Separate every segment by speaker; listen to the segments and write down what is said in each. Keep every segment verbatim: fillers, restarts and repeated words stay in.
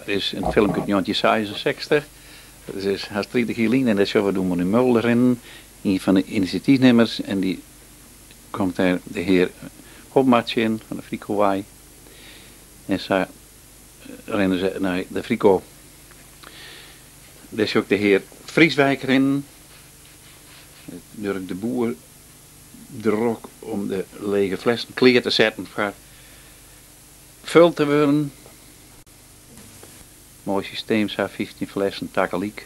Speaker 1: Dat is een filmpje uit negentien zesenzestig. Dat is Astrid de Gielien en dat is we doen meneer Mulder in. Een van de initiatiefnemers. En die komt daar de heer Hopmatje in van de Frico Waai. En ze rennen ze naar de Frico. Daar is ook de heer Vrieswijk erin. Durk de boer drok om de lege flessen kleer te zetten voor vul te worden. Mooi systeem, zo vijftien flessen takaliek.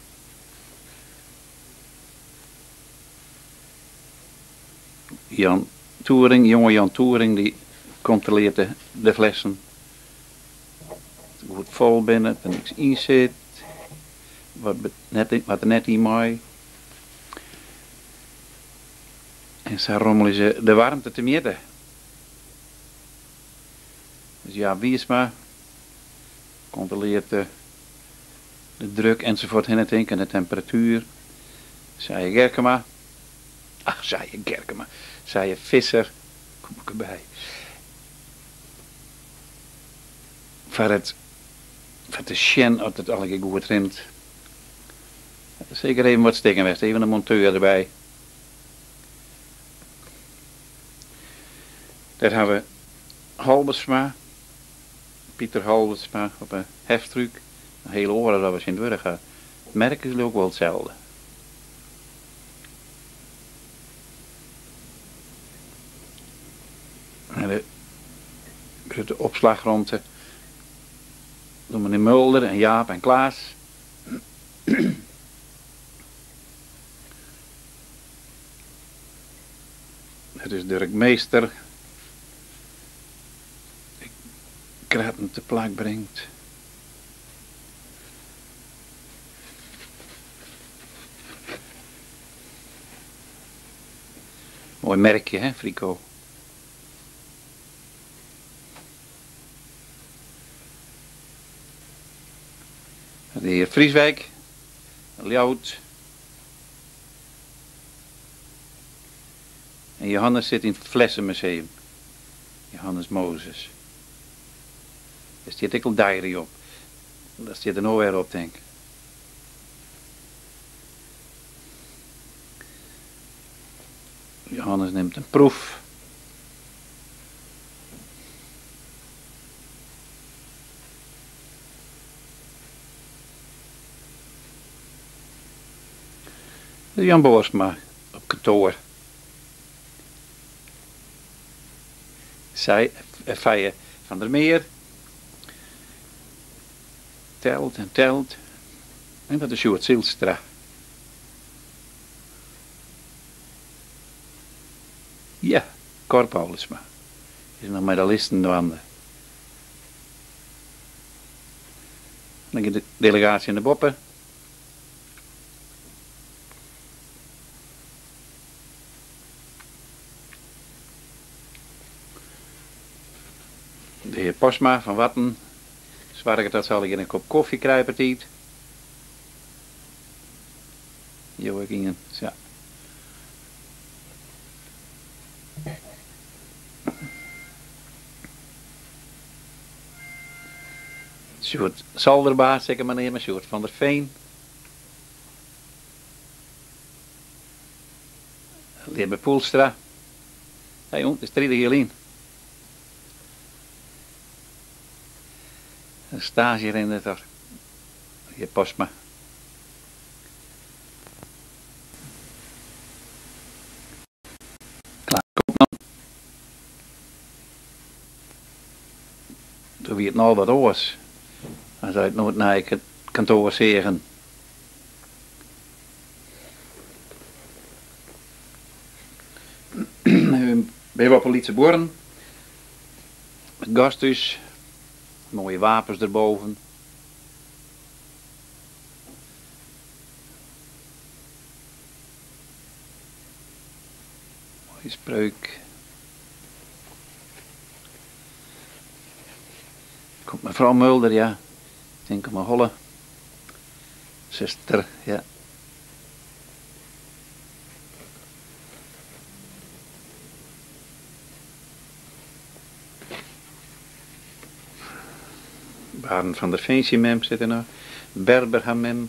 Speaker 1: Jan Toering, jonge Jan Toering, die controleert de, de flessen. Goed vol binnen, er niks in zit. Wat, net, wat er net in mooi. En zo rommelen ze de warmte te midden. Dus ja, Wiersma controleert de, de druk enzovoort in het ding en de temperatuur. Zei je Gerkema. Ach, zei je Gerkema. Zei je Visser. Kom ik erbij. Voor het, voor de sjen dat het alle goed rint. Zeker even wat stikken weg. Even een monteur erbij. Daar hebben we Halbersma. Pieter Halbersma op een heftruck. Een hele oren dat we in het werk gaan. Het merk is ook wel hetzelfde. En de grote opslagronde door meneer Mulder en Jaap en Klaas. Het is Dirk Meester. Die kraten te plaak brengt. Mooi merkje, hè, Frico. De heer Vrieswijk, Ljout. En Johannes zit in het Flessenmuseum. Johannes Mozes. Er staat ook een diary op. Daar staat er nog weer op, denk ik. Johannes neemt een proef. Jan Boersma op kantoor. Zij, Feije van der Meer. Telt en telt. En dat is Sjoerd Zielstra. Ja, Cor Paulusma. Is nog medalist in de wanden. Dan gaat de delegatie in de boppen. De heer Posma van Watten. Zwaar dat zal ik in een kop koffie kruipen tiet. Joachim, ja. Sjoerd Zalderbaas, zeker maar nemen, Sjoerd van der Veen. Leerbe Poelstra. Hé jong, het is drie hierin. Een stage in het daar. Hier Posma. Klaar, kom dan. Toen wie het nou wat oors. Dan zou het nooit naar het kantoor zeggen. Bij wat politie Born. Het gasthuis. Mooie wapens erboven. Mooie spreuk. Komt mevrouw Mulder, ja. Ik denk maar holle. Zuster, ja. Baren van der Veensje mem zit er nog. Berberham mem.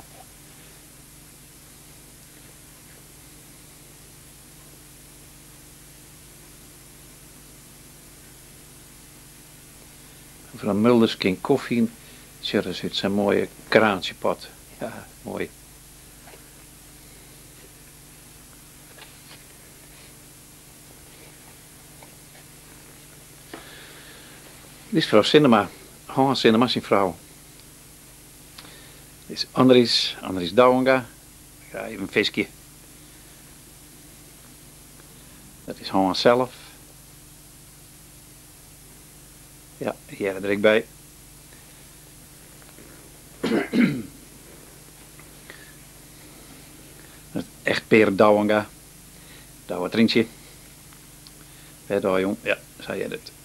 Speaker 1: Van Mulders King Koffie. Tjurre zit zijn mooie kraantjepot. Ja, mooi. Dit is vrouw Cinema. Hans Cinema zijn vrouw. Dit is Andries. Andries Douwenga. Ik ga even een visje. Dat is Hans zelf. Ja, hier er ik bij. Dat is echt Per Douwenga. Douwe Trintje. Bij daar jong. Ja, zei je het.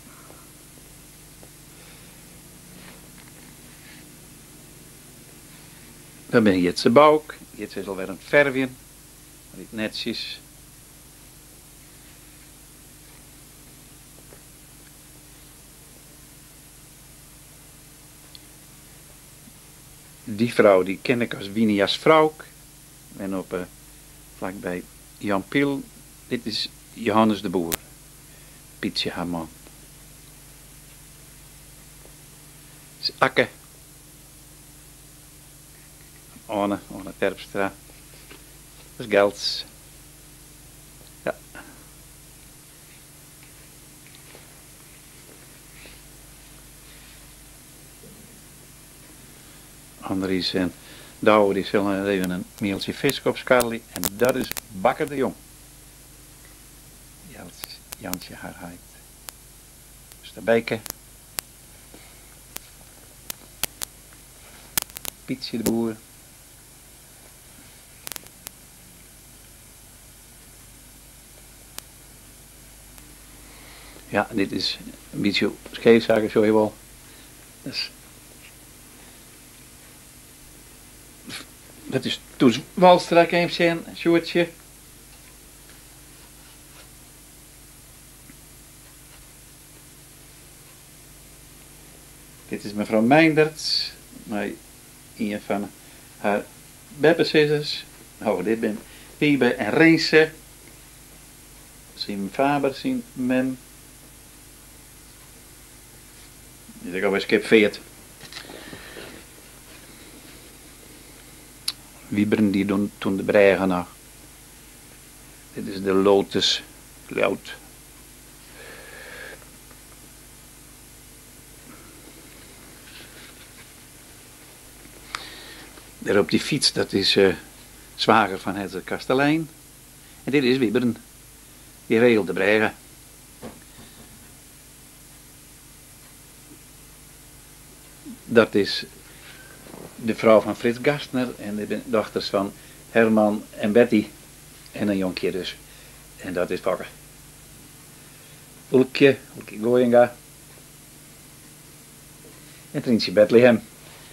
Speaker 1: Dan ben je het zijn buik. Dit is alweer een verfje. Dit netjes. Die vrouw die ken ik als Winias vrouw. Ik ben op uh, vlakbij Jan Piel. Dit is Johannes de Boer. Pietje haar man. Dit is Akke. Anne, Anne Terpstra. Dat is Gelds. Ja. Andries en Douwe die zullen even een meeltje vis op skarrelen. En dat is Bakker de Jong. Jans, Jansje haar heid. Dus de Bijke. Pietje de Boer. Ja, dit is een beetje scheefzaken, zo je wel. Dus, dat is Toes Walstra, kan je zien, een Sjoerdje. Dit is mevrouw Meindert, met een van haar beppenzissers. Oh, dit ben Wiebe en Reense. Zien Faber, zien men. Dit is alweer skip veert. Wieberen die doen toen de bregen nog. Dit is de Lotus Lout. Daar op die fiets, dat is uh, zwager van het kastelein. En dit is Wieberen. Die regelt de bregen. Dat is de vrouw van Frits Gastner en de dochters van Herman en Betty. En een jonkje dus. En dat is Bakker. Ulkje, Ulkje Goyenga. En Trintje Bethlehem.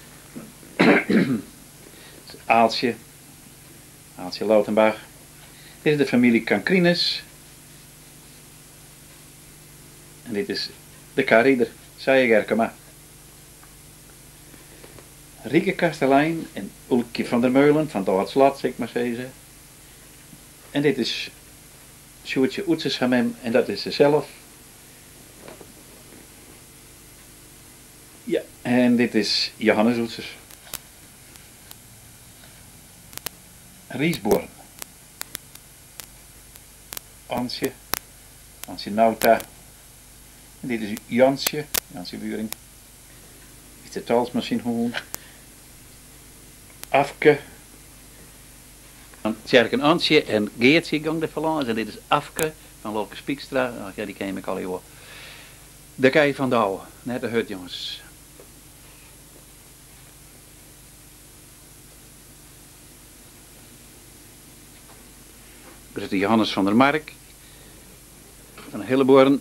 Speaker 1: Aaltje. Aaltje Lautenbach. Dit is de familie Cancrinus. En dit is de Karieder. Saie Gerkema. Rieke Kastelein en Ulkje van der Meulen van Doortslat, zeg ik maar zeggen. En dit is Sjoerdje Oetseshamem en dat is ze zelf. Ja, en dit is Johannes Oetsers. Riesborn. Ansje. Ansje Nauta. En dit is Jansje. Jansje Buring. Dit is de talsmachine gewoon. Afke. Tjerken Antje en Geertje gang de verlangen. En dit is Afke van Lolke Spiekstra. Oh, ja, die ken ik al heel. De Kei van Douwe. Net de hut, jongens. Britte Johannes van der Mark. Van Hilleboorn.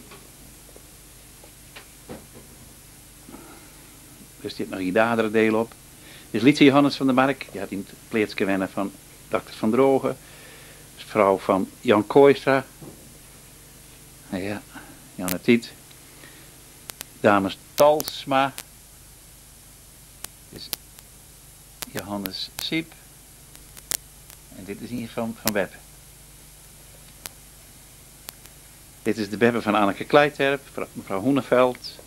Speaker 1: Dus die heeft nog een dadere deel op. Dit is Lietse Johannes van der Mark. Die had in het pleetsje wennen van dokter Van Drogen. Dus vrouw van Jan Kooistra. Ja, Janne Tiet. Dames Talsma. Johannes Siep. En dit is hier van, van Webbe. Dit is de Webbe van Anneke Kleiterp, mevrouw Hoeneveld.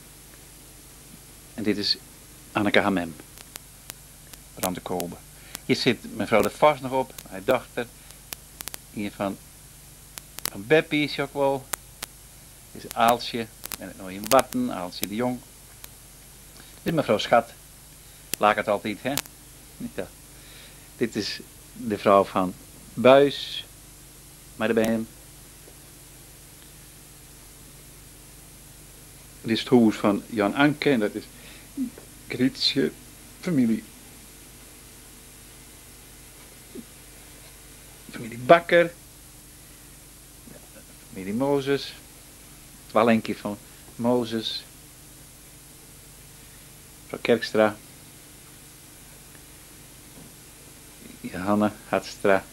Speaker 1: En dit is Anneke Hamem. Bram de Kobe. Hier zit mevrouw de Vos nog op, haar dochter. Hier van, van Beppie is je ook wel. Dit is Aalsje. En het nog in Watten, Aalsje de Jong. Dit is mevrouw Schat. Laat het altijd, hè? Ja. Dit is de vrouw van Buis. Maar de hem. Dit is het huis van Jan Anke. En dat is Grietje, familie. Familie Bakker. Familie Mozes. Het Wallenkie van Mozes. Mevrouw Kerkstra. Johanna Hartstra.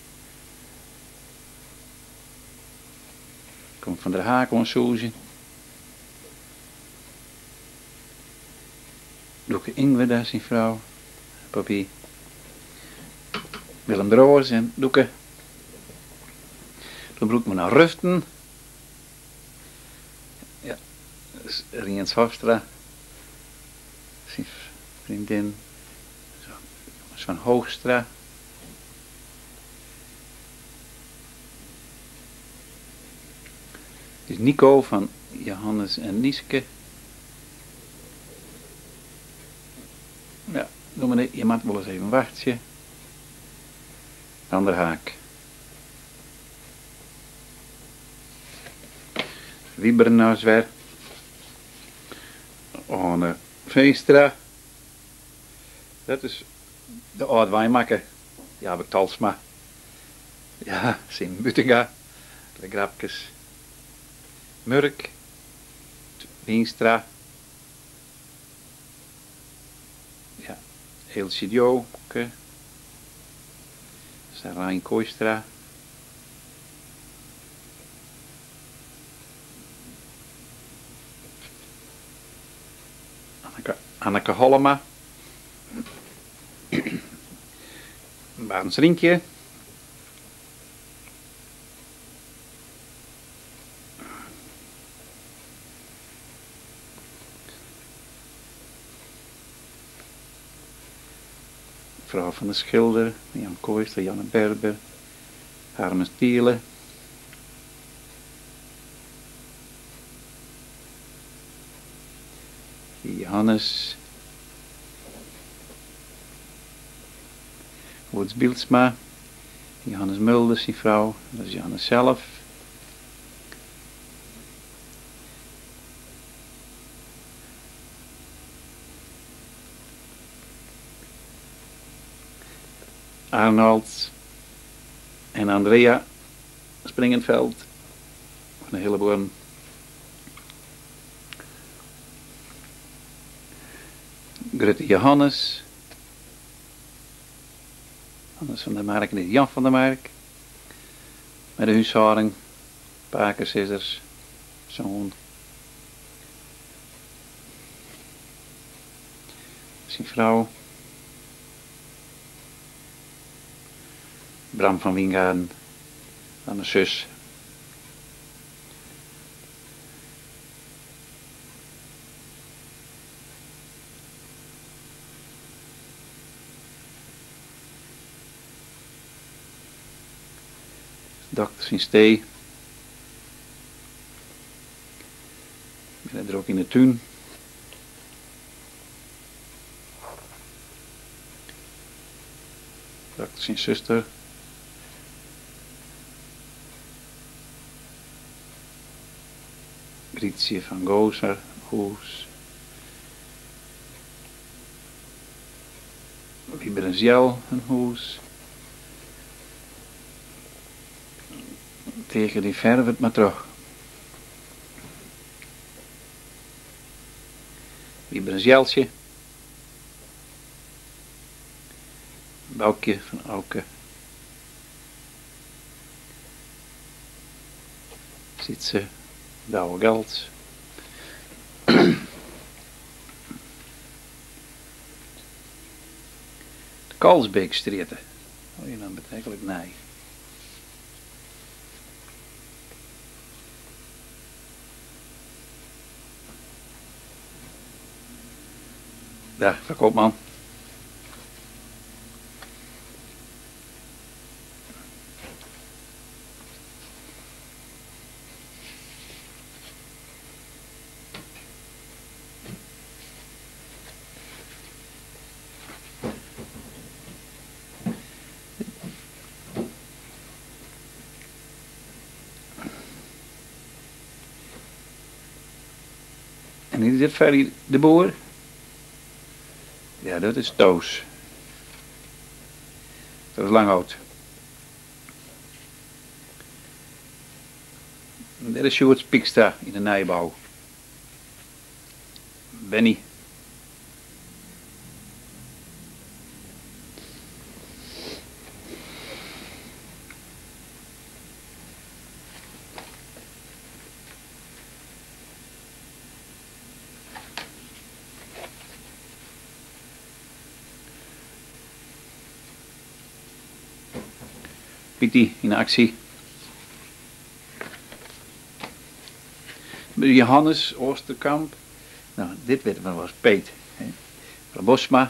Speaker 1: Komt van der Haak en Soesje. Doeke Ingwe, daar is die vrouw. Papi. Willem de Roos en Doeke. Dan broek me naar Ruften. Ja, dat is Riens Hofstra. Zijn vriendin. Zo, jongens van Hoogstra. Dit is Nico van Johannes en Nieske. Ja, doe maar dit. Je mag wel eens even wachten. Van der Haak. Wiebernauswer. Anne Veenstra. Dat is de oude wijnmaker. Ja, heb ik Talsma. Ja, Sim Buttinga. De Grapkes. Murk. Wienstra. Ja, Eeltje Joke. Sarijn Kooistra. Anneke, Anneke Hollema. Baans Rinkje. Vrouw van de Schilder, Jan Kooistra, Janne Berber, Harmes Tiele. Johannes. Woods Bielsma. Johannes Mulders, die vrouw. Dat is Johannes zelf. Arnold en Andrea Springenveld van de Hilleborn. Grutte Johannes. Hannes van der Mark en dit Jan van der Mark. Met de huishouding. Pakensissers. Zoon. Zijn vrouw. Bram van Wiengaarden, aan de zus. Dokter zijn stee. Ik ben er ook in de tuin. Dokter zijn zuster. Grietje van Gozer, Hoes. Wieberenziel, een hoes. Tegen die verf het maar terug. Wieberenzieltje. Boukje van Auke. Ziet ze. Douwe geld. Kalsbeekstreten. Oh, je dan betrekkelijk nee. Daar, verkoopman. En is dit Ferry de Boer? Ja, dat is Toos. Dat is Langhout. Dit is Sjoerd Spiekstra in de Nijbouw. Benny. Pietie in actie. Johannes Oosterkamp. Nou, dit weten we was Peet. Hè. Van Bosma.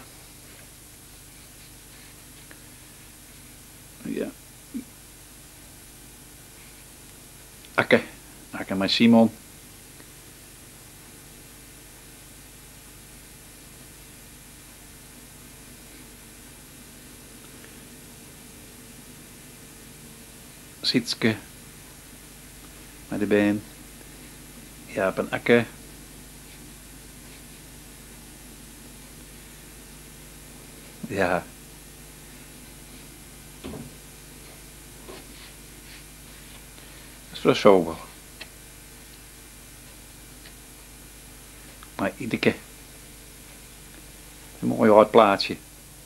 Speaker 1: Ja. Akke. Akke met Simon. Sietske. Met de been. Jaap en Akke. Ja. Dat is wel sober. Maar iedere keer. Een mooi hard plaatsje.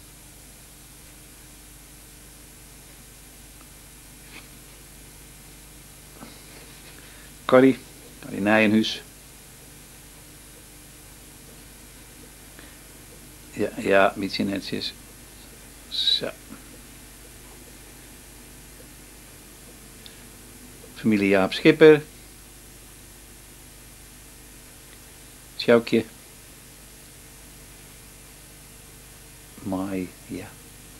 Speaker 1: Corrie. Corrie Nijenhuis. Ja, ja, een beetje netjes. Zo. Familie Jaap Schipper. Sjoukje. Mai, ja.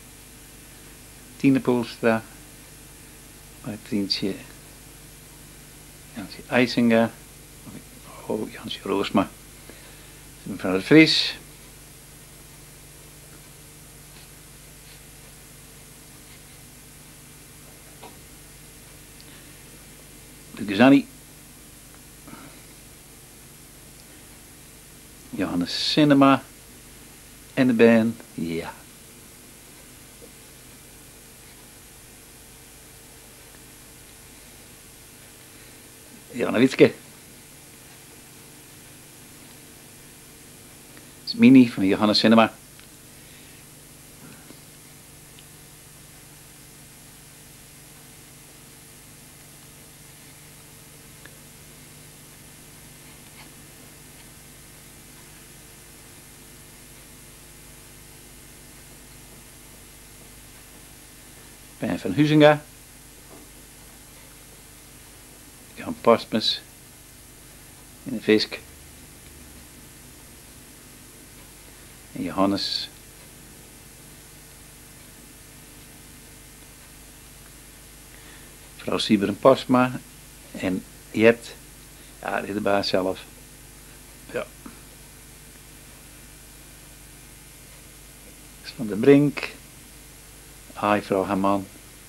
Speaker 1: Tine Poelstra. Martientje. Jansje IJsinga. Oh, Jansje Roosma. Mevrouw de Vries. De Gezanni. Johannes Cinema. En de band. Ja. Janne Witske. Het is Mini van Johannes Cinema. Ben van Huizinga. Jan Postmes. In de Visk. En Johannes. Vrouw Sieberen Postma. En Jet. Ja, dit is de baas zelf. Ja. Van de Brink. Hi, vrouw Haman.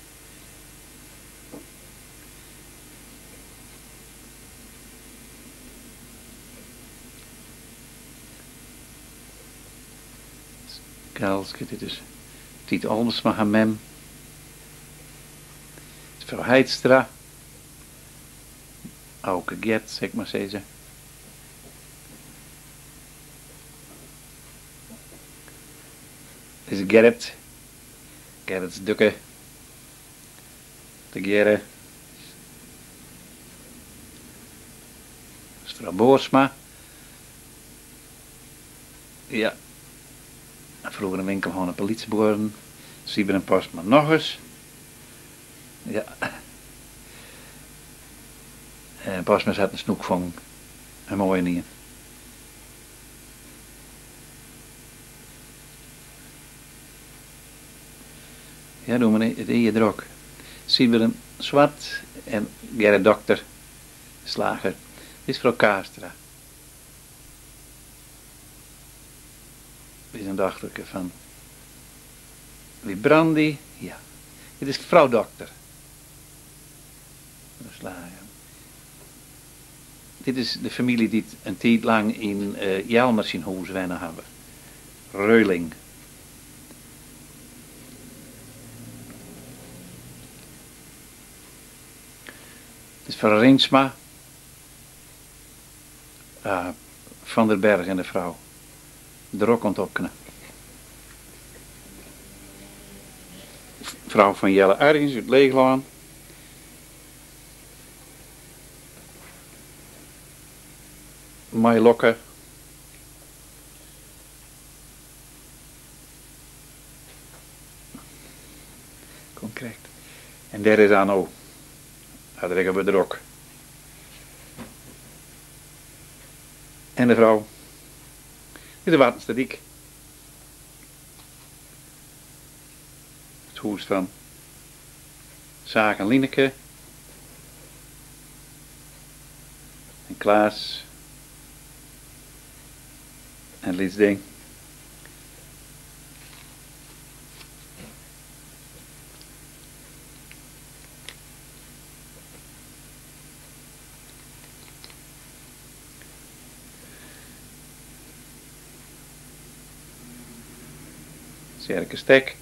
Speaker 1: Kraalske, dit is Tiet Almersma Hamem. Vrouw Heidstra. Auke Gert, zeg maar zeggen. Dit is Gerrit. Gerrit's Dukke. De Gerre. Dat is vrouw Boorsma. Ja. Vroeger een winkel gewoon een politieboorden. Siebren Postma nog eens. Ja. En Postma zat een snoek van een mooie niet. Ja, doen we het hier drok. Siebren zwart en Gerrit dokter slager. Dit is vrouw Kaastra. Dit is een dochterke van Librandi. Ja. Dit is vrouw dokter. Slager. Dit is de familie die een tijd lang in uh, Jalmers in huis wennen hebben. Reuling. Dit is van Rinsma. Uh, van der Berg en de vrouw. De rok ontopkenen. Vrouw van Jelle Argens uit Leeglaan. Mai Lokke. Concreet. En daar is aan ook. Had ik op het rok. En de vrouw. Dit is de Wattenste Diek. Het huis van Zaak en Lineke. En Klaas. En Lies Ding. Sterke stek.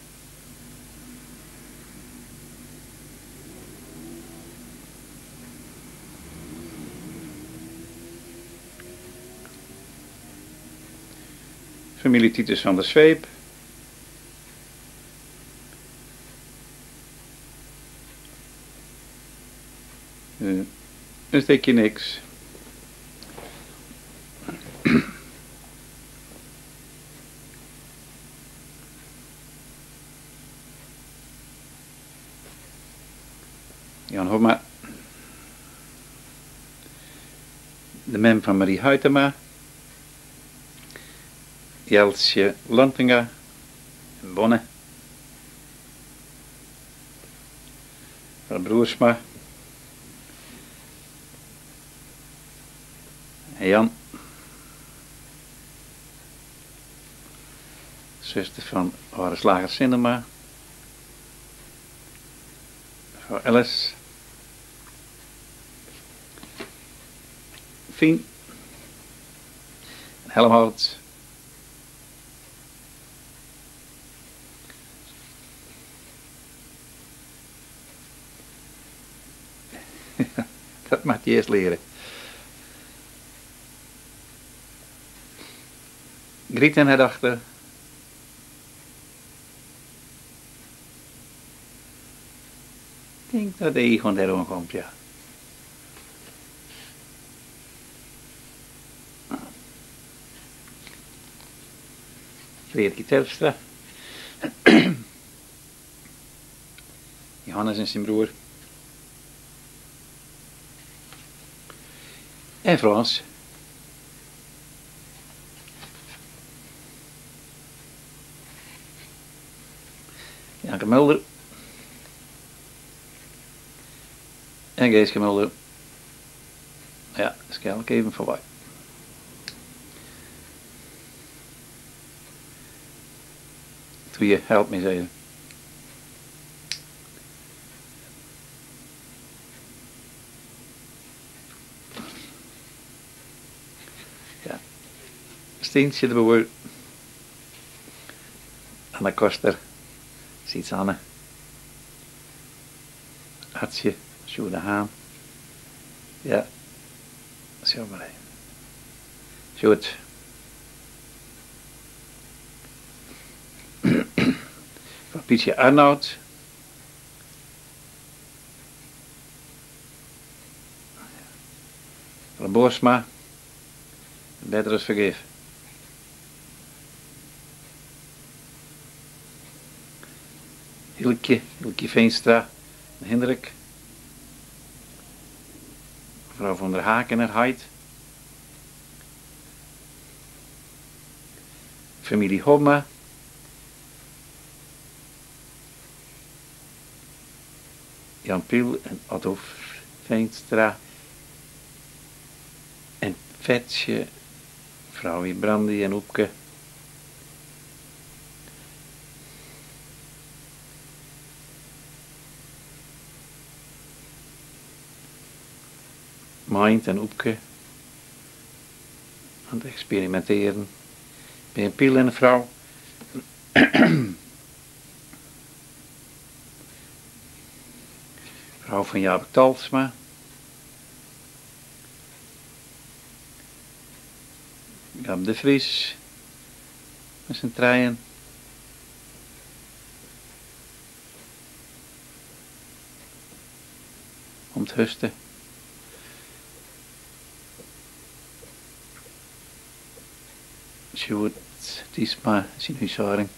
Speaker 1: Familie Titus van der Zweep. Uh, een stukje niks. Jan Hofma. De mem van Marie Huytema. Jelsje Lantinga en Bonne. Van Broersma. En Jan. Zuster van Horace Slager Cinema. Mevrouw Ellis. Fien. En Helmhout. Dat mag je eerst leren. Griet en het achter. Ik denk dat hij gewoon daarom komt, ja. Frederik Telstra. Johannes en zijn broer. En Frans. Janke Mulder. En Geeske Mulder. Ja, skel ik even voorbij. Doe je, help me eens even. Ja. Steentje de Boer. Anna Koster. Ziet Anne. Hartje. Sjoerd de Haan. Ja. Zo maar even. Sjoerd. Van Pietje Arnoud. Van Boersma. Better is vergeef. Hilkje, Hilkje Veenstra, Hendrik. Mevrouw van der Hakenerheid. Familie Homma. Jan Piel en Otto Veenstra. En Vetje, vrouw Brandy en Oepke. Mind en Oepke. Aan het experimenteren. Bij een Piel en een vrouw. Vrouw van Jaap Talsma. Jaap de Vries. Met zijn treien. Onthusten. Sjoerd, Tiesma, zijn huishouding.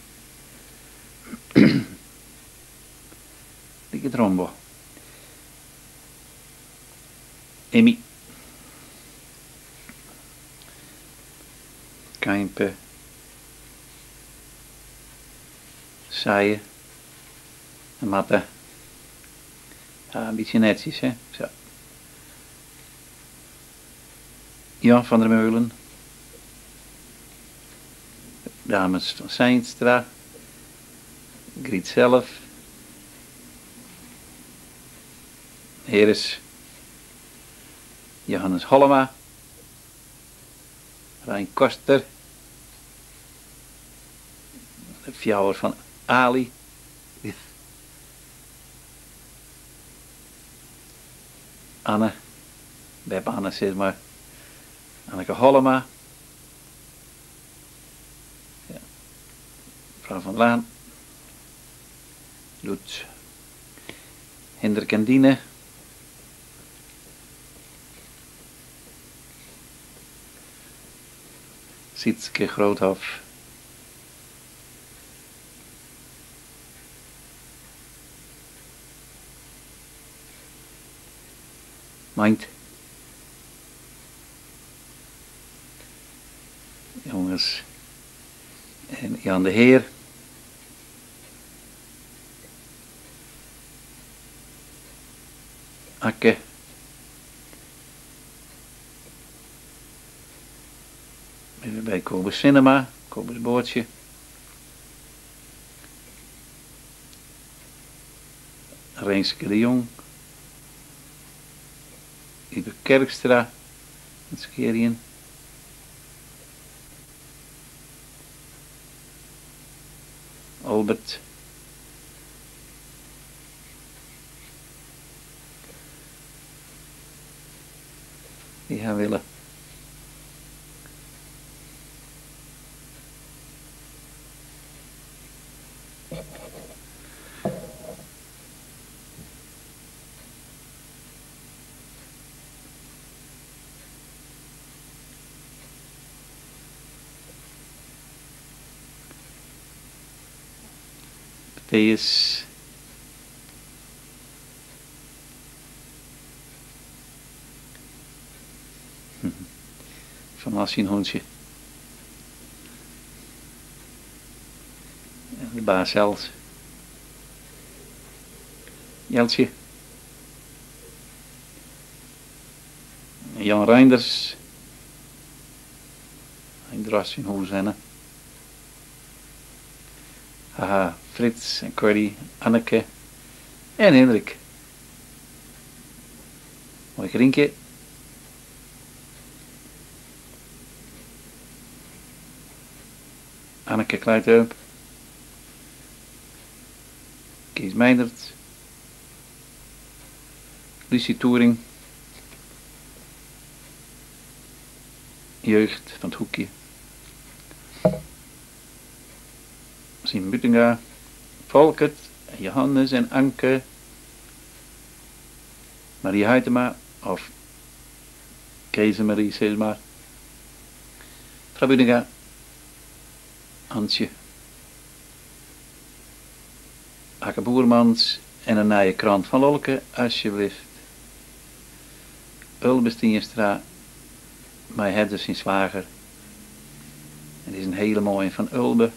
Speaker 1: Dikke Drombo. Emmy. Kijmpe. Saaien. En Matte. Ja, een beetje netjes, hè. Zo. Jan van der Meulen. Dames van Seinstra. Griet zelf. Heres. Johannes Hollema. Rijn Koster. De fjouwer van Ali. Anne. Bij Anne zeg maar. Anneke Hollema. Ja. Mevrouw van Laan. Doet Hendrik en Dine. Sietske Groothof. Mind. Jongens. En Jan de Heer. Akke. Even bij Kobus Cinema. Kobus Boortje. Reenske de Jong. Ibe Kerkstra. Het Skerien. Albert. Die gaan willen. Matthäus. Van Assien Hondje. En de baas zelfs. Jeltje. Jan Reinders. Hij drast in Hoezenne. Haha, Frits en Corrie, Anneke en Hendrik. Mooi grinkje. Anneke Kluitheup. Kees Meindert. Lucie Toering. Jeugd van het Hoekje. Sien Buttinga. Volkert. Johannes en Anke. Marie Huytema. Of Kees en Marie, zeg maar. Vrouw Buttinga. Hansje. Akke Boermans en een nieuwe krant van Lolke, alsjeblieft. Ulbe Stienstra, mijn Hedder zijn zwager. En dit is een hele mooie van Ulbe.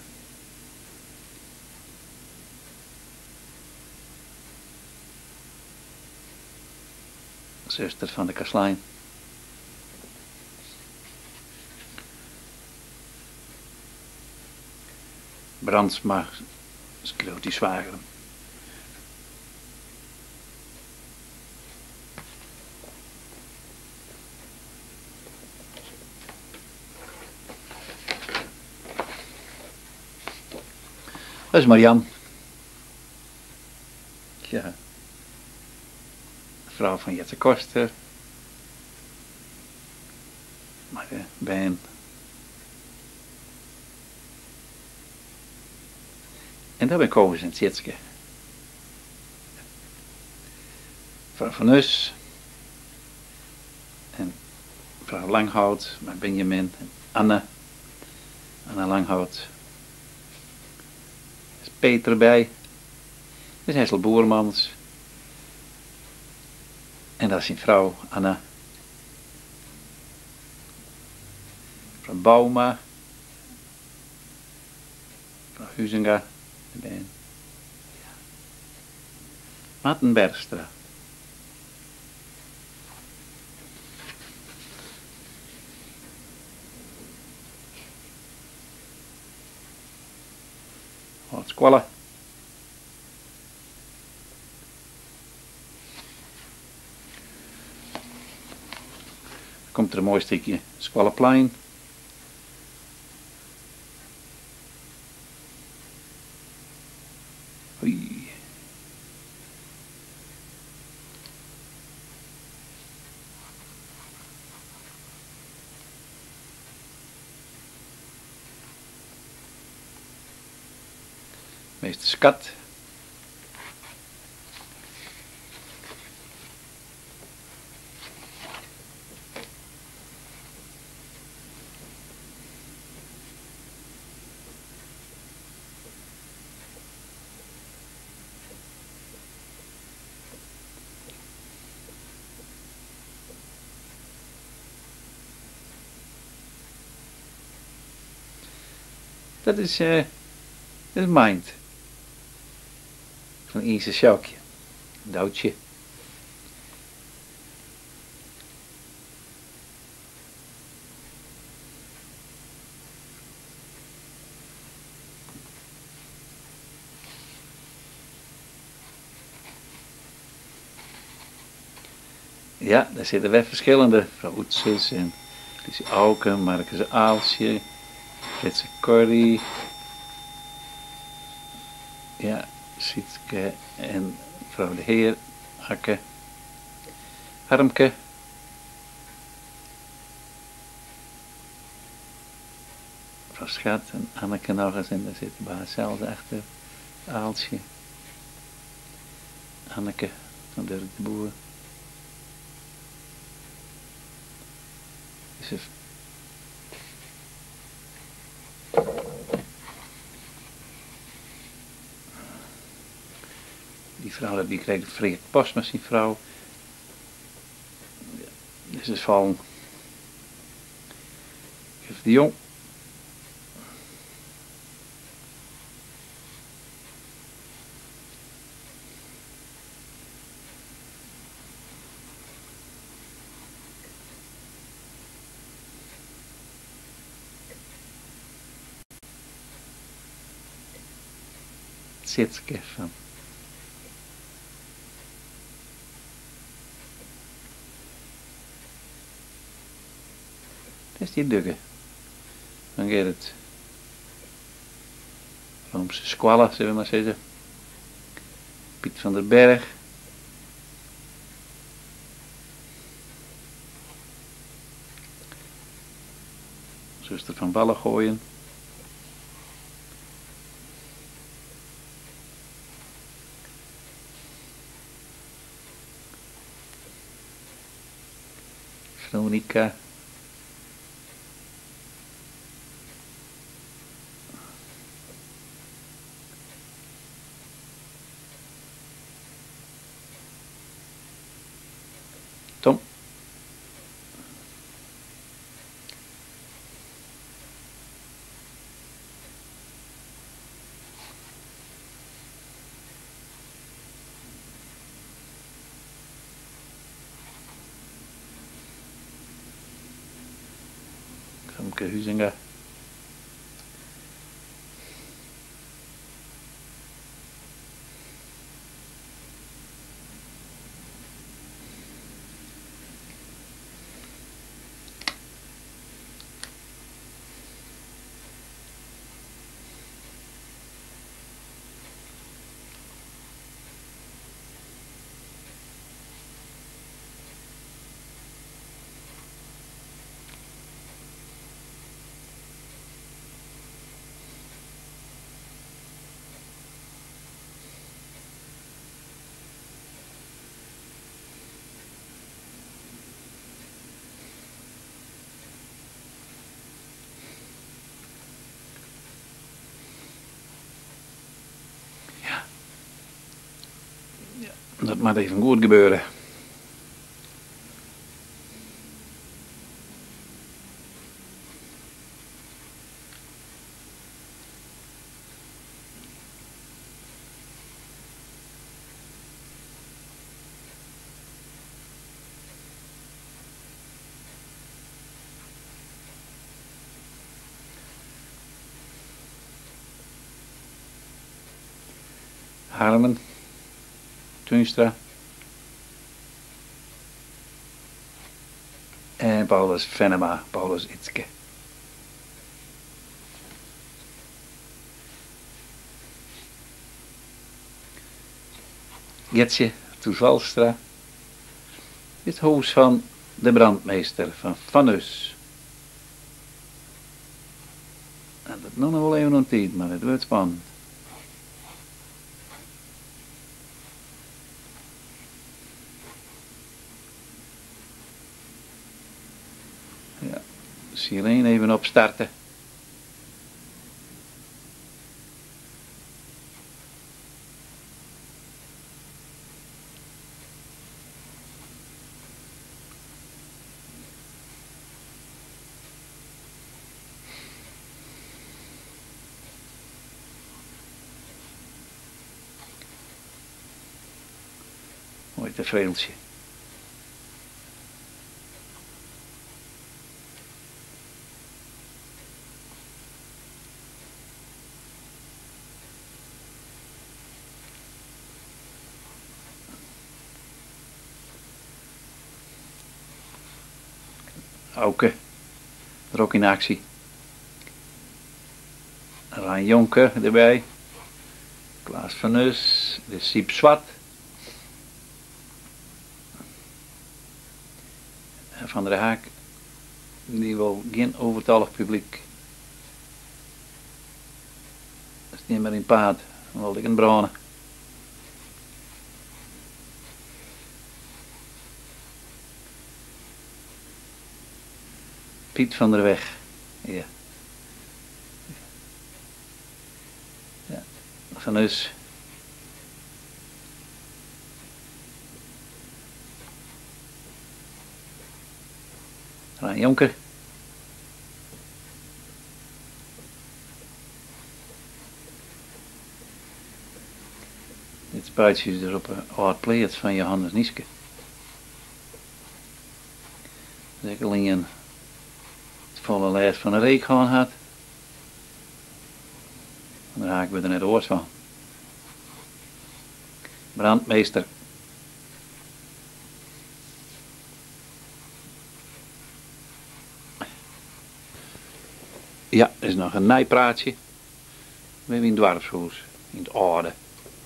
Speaker 1: Zuster van de Kaslijn. Brandsma schreeuwt die zwager. Dat is Marian. Ja. De vrouw van Jette Koster. Maar uh, Ben. En daar ben ik overigens in het Tjitske. Vrouw van Us. En mevrouw Langhout, met Benjamin en Anne. Anne Langhout. Er is Peter bij. Er is Hessel Boermans. En dat is zijn vrouw, Anna. Mevrouw Bauma. Mevrouw Huizinga. En Maarten Berstra. Wat squallen. Komt er een mooi stukje Squalleplein. Oei. Meester Skat. Dat is, uh, dat is Mind. Van Ise Sjoukje. Een doutje. Ja, daar zitten weer verschillende. Mevrouw Oetses en Lise Auken, Marcus Aalsje, Fritse Corrie. Ja, Sietske en mevrouw de Heer, Akke, Harmke. Mevrouw Schat en Anneke nog eens en daar zit de baas zelfs achter. Aalsje. Anneke van Dirk de Boer. Dus die vrouw die kreeg Freek Postma, die vrouw. Dit is van Gif de Jong. Sitske van dat is die Dugge van Gerrit Roomse Squalla, zullen we maar zeggen. Piet van der Berg. Zuster van Ballengooien. Veronica. Femke Huizinga. Dat moet even goed gebeuren. Harmen, Tuinstra en Paulus Venema, Paulus Itske. Getje Toevalstra, het huis van de brandmeester van Van Us. En dat nog wel even een tijd, maar het wordt spannend. Ja, sirene even opstarten. Mooi tevredeltje. Auke, er ook in actie. Rijn Jonker erbij. Klaas van Us, de Siep Zwart. En Van der Haak, die wil geen overtallig publiek. Dat is niet meer in paard, dan wil ik een branen. Piet van der Weg, ja. Ja. Van Us. Rijn Jonker. Dit spuitje is dus op een oud pleert van Johannes Nieske. Zeker alleen het volle lijst van een reek gewoon had. En daar haken we er net oors van. Brandmeester. Ja, er is nog een nijpraatje. We hebben in het dwarfshuis, in het oude.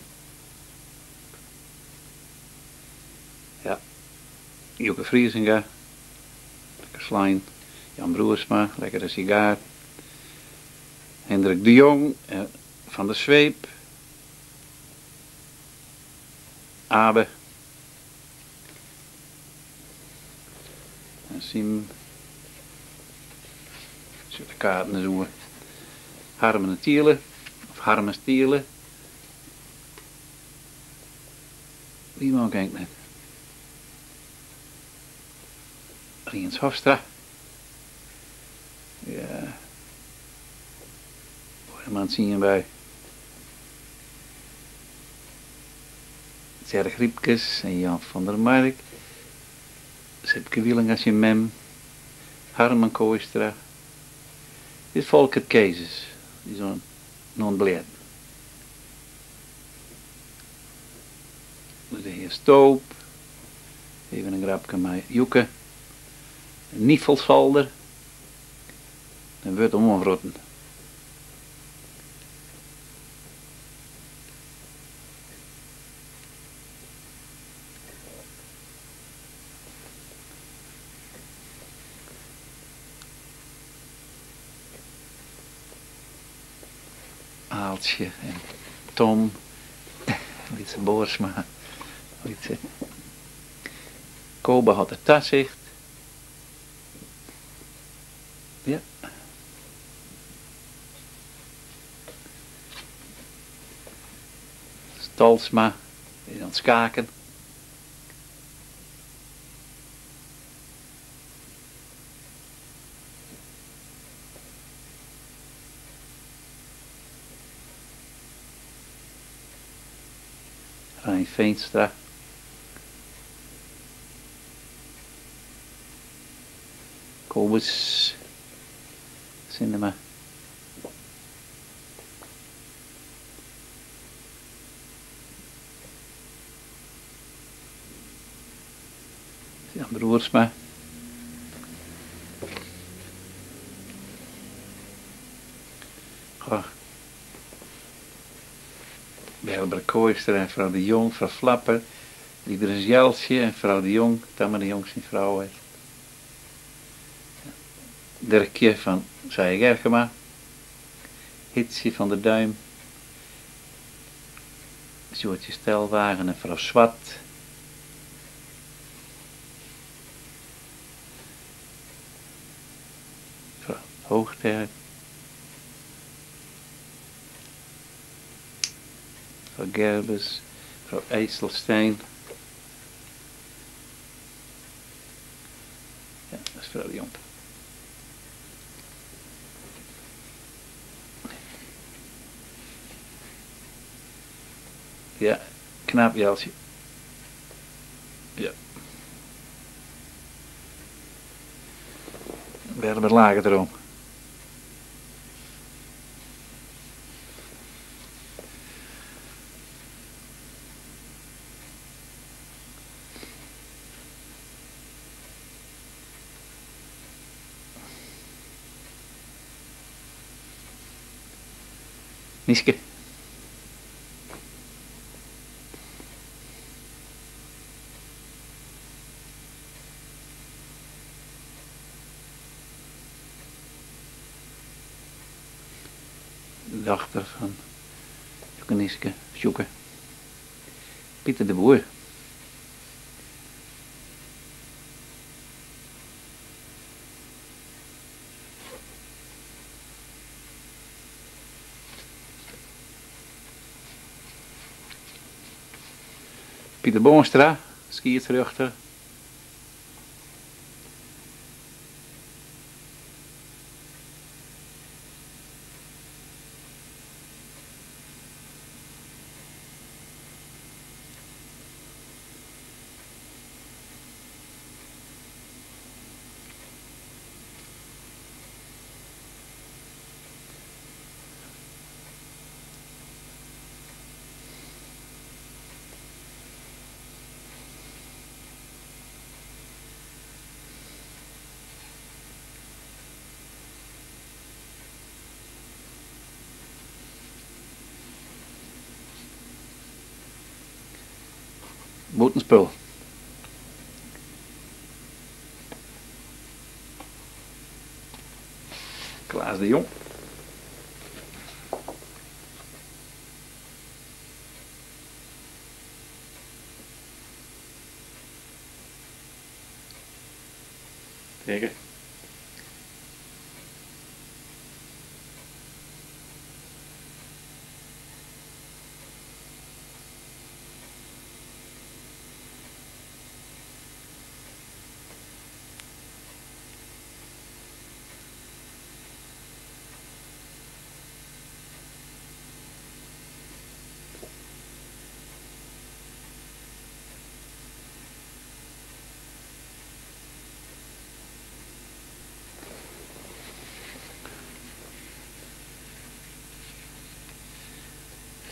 Speaker 1: Ja, Joke Vriesinga, lekker slijn. Jan Broersma, lekkere sigaar. Hendrik de Jong, eh, Van der Zweep. Abe. En Siem. Zet de kaarten zoeken. Harmen en Tielen. Of Harmes Tielen. Wie man kijkt net. Riens Hofstra. Ja. Iemand zien je bij. Serg Riepkes en Jan van der Mark. Sipke Wieling als je mem. Harmen Kooistra. Dit is Volker Kezes, die zo'n non-bled. Dus de heer Stoop, even een grapje met Joeke, een niefelsalder, en wordt hem omrotten. Aaltje en Tom, Wietse Boersma, Wietse. Koba had de taszicht. Ja. Stalsma is aan het schaken. Rijn Veenstra. Kobus. Cinema. Jan Broersma. Goh. Belber Kooister en vrouw de Jong, vrouw Flapper, Liederes Jelsje en vrouw de Jong, Tammer de Jong zijn vrouw is. Dirkje van Zij Gerkema, Hitsie van der Duim, Sjoerdje Stelwagen en vrouw Swat. Vrouw Hoogterk. Vrouw Gerbes, vrouw IJsselstein. Ja, dat is vrouw de Jong. Ja, knap Jelsje. Ja. Werber Lager erom. Nieske. De dochter van Joeke Nieske, Sjoeke. Pieter de Boer. Pieter Boonstra, skiertruchter. Boetenspul. Klaas de Jong. Zeker.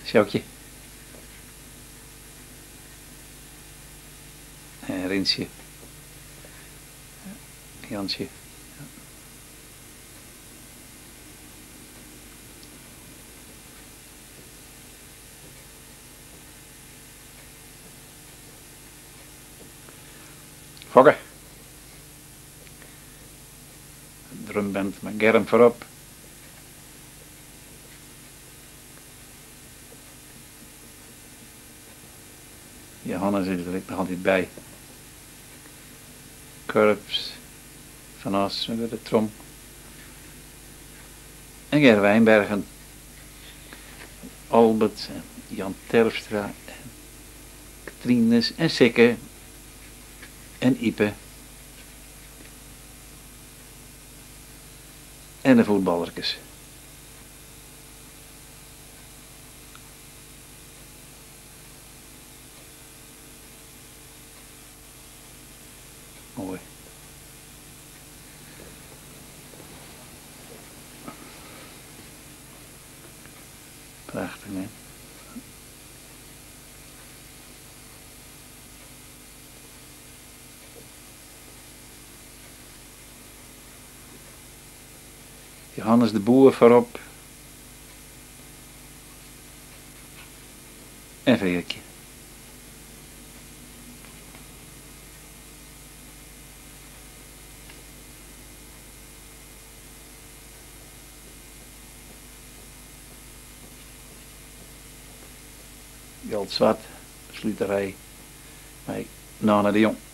Speaker 1: Sjoukje. En Rinsje. Jansje. Fokke. Drumband met Germ voorop. Johannes is er nog altijd bij. Korps, Van As met de trom. En Ger Wijnbergen, Albert, en Jan Terpstra, en Katrines en Sikke en Ipe. En de voetballertjes. Mooi. Prachtig, hè? Johannes de Boer voorop. En Veertje. Jalt Zwart, sluiterij bij Nana de Jong.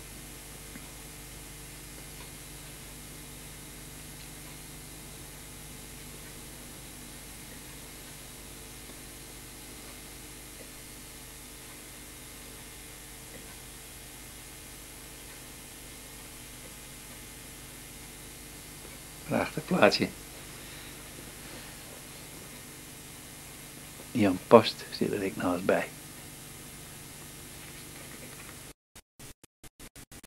Speaker 1: Prachtig plaatsje. Jan Post zit er ik naast bij.